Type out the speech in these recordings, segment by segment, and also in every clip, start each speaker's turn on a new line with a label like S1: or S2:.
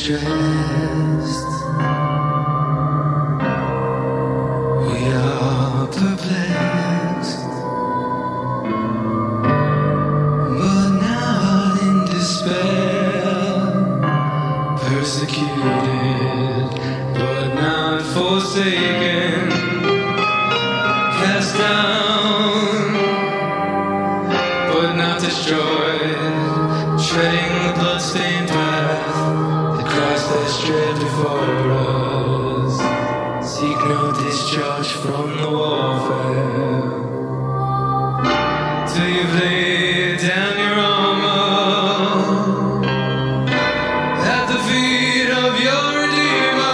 S1: distressed. We are perplexed, but not in despair. Persecuted, but not forsaken. Cast down, but not destroyed. Treading the blood-stained path that Christ has tread before us. Seek no discharge from the warfare till you've laid down your armor at the feet of your Redeemer.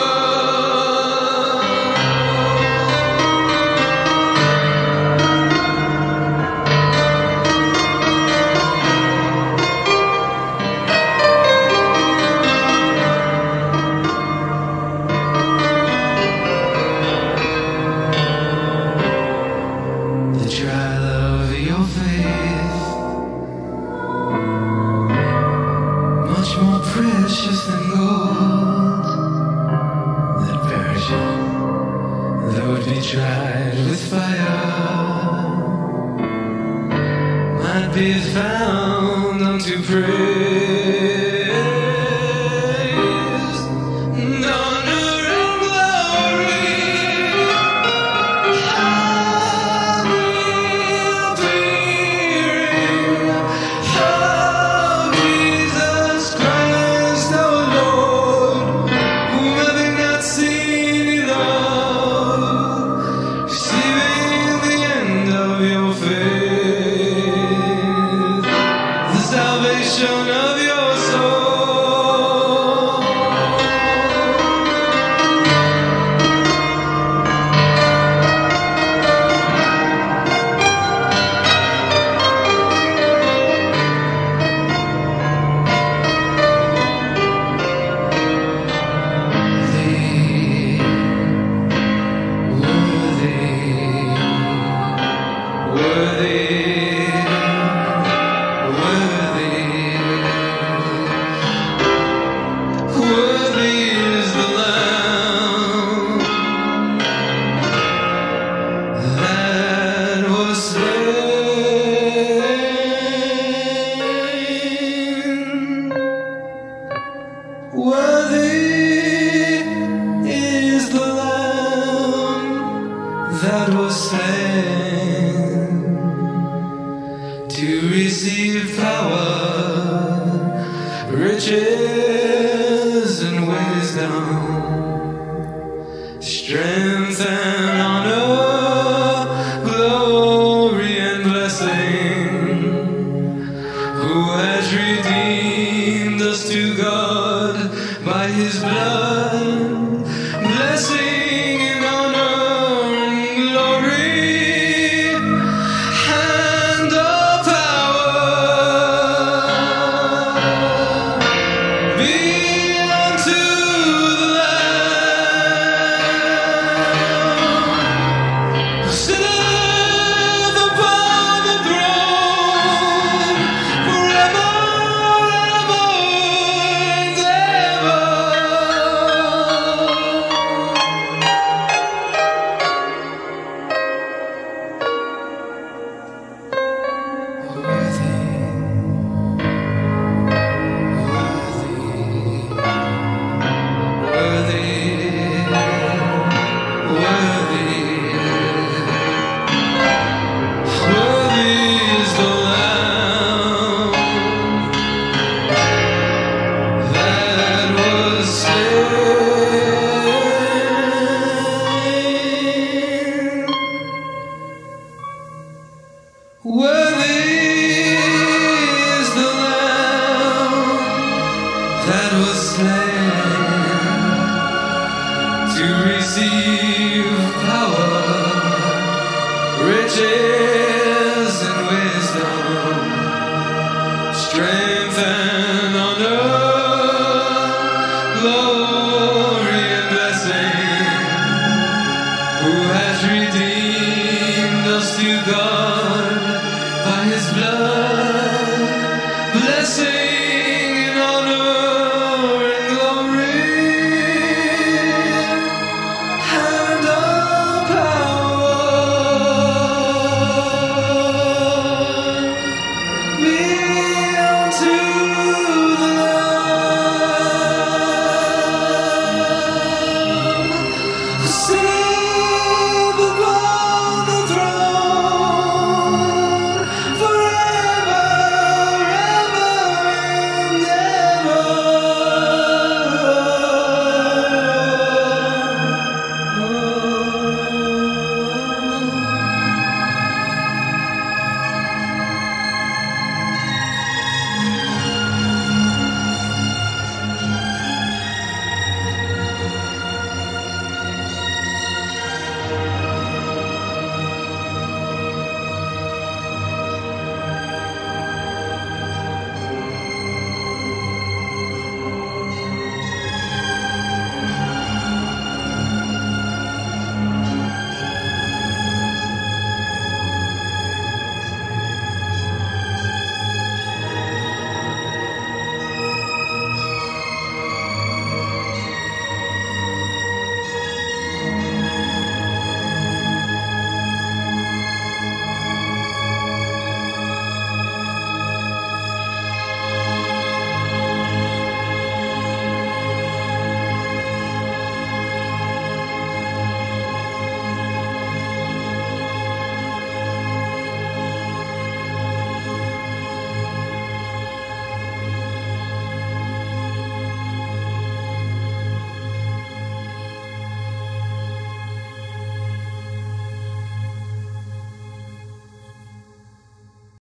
S1: The trial of your faith, much more precious than gold that perisheth, though it be tried with fire, might be found unto praise and honor and glory. Salvation of your soul. Worthy, worthy is the Lamb that was slain. Worthy is the Lamb that was slain to receive power, riches and wisdom, strength and honor, glory and blessing, who has redeemed us to God by his blood, blessing and honor and glory and all power be unto the Lamb who sitteth upon the throne forever and ever. Worthy is the Lamb that was slain to receive power, riches and wisdom, strength and